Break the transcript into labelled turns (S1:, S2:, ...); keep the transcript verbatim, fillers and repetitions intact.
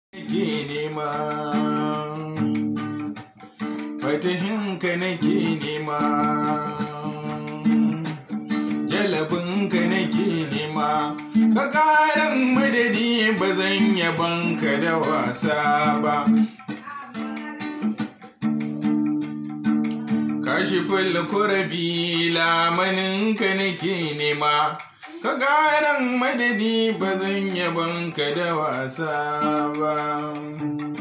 S1: Nake nema fatahinka nake nema, jalabinka nake nema, ka ƙaran madadi ba zan yabanka da wasa ba. Kashiful kurabi lamaninka nake nema, ka ƙaran madadi ba zan yabanka da wasa ba.